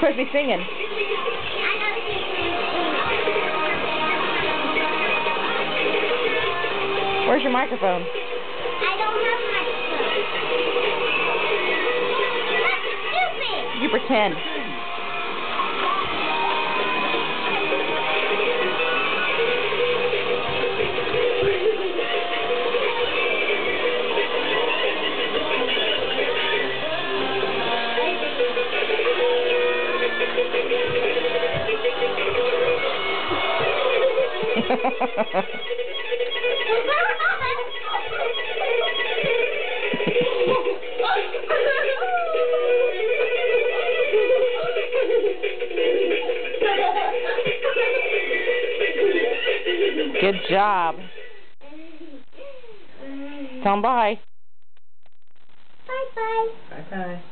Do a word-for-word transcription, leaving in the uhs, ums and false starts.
supposed to be singing. Where's your microphone? I don't have a microphone. That's stupid. You pretend. Good job. Tell 'em bye. Bye bye. Bye bye.